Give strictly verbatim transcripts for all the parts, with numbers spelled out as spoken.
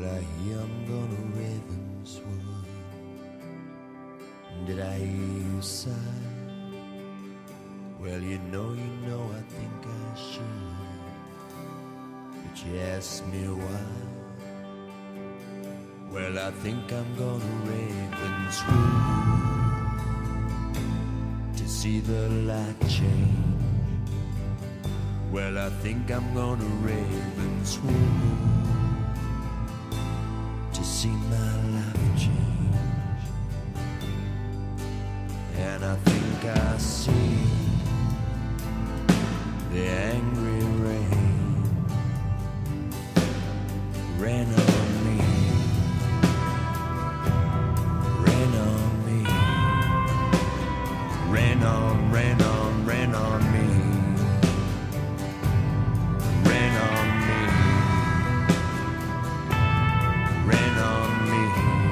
Well, I hear I'm gonna Ravenswood. Did I hear you sigh? Well, you know, you know, I think I should. But you asked me why. Well, I think I'm gonna Ravenswood to see the light change. Well, I think I'm gonna Ravenswood to see my life change. And I think I see the angry rain rain on me, rain on me, rain on, rain on, rain on me, rain on me, rain on me,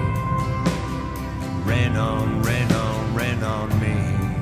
rain on, rain on, rain on me.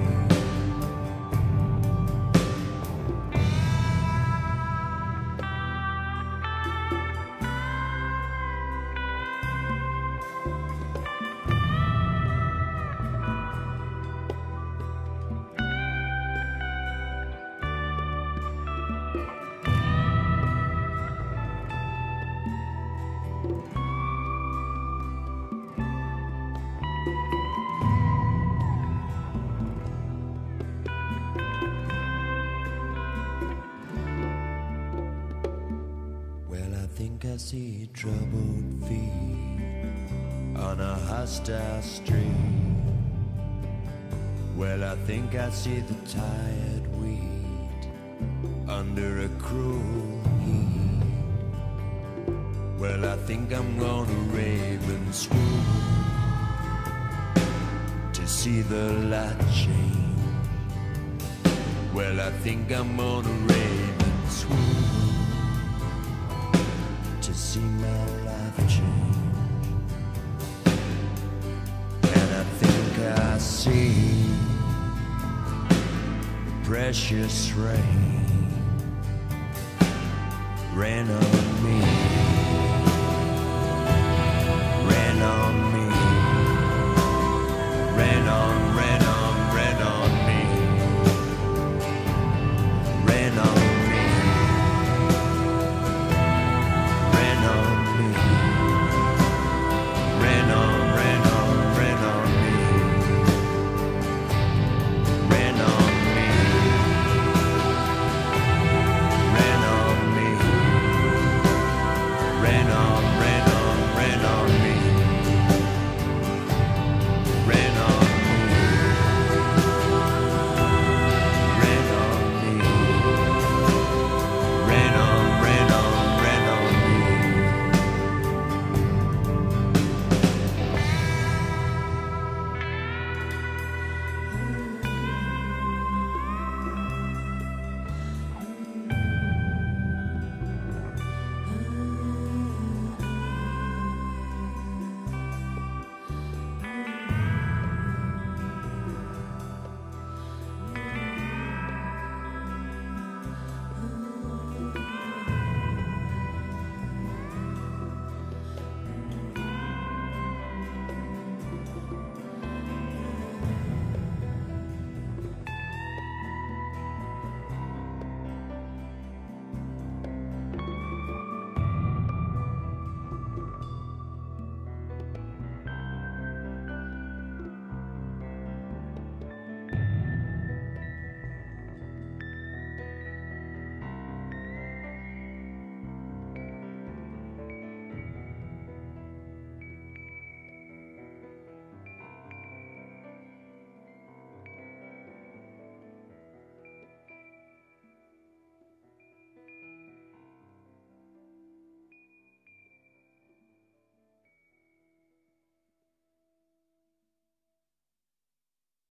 I think I see troubled feet on a hostile street. Well, I think I see the tired wheat under a cruel heat. Well, I think I'm gonna Ravenswood to see the light change. Well, I think I'm gonna Ravenswood to see my life change. And I think I see precious rain rain on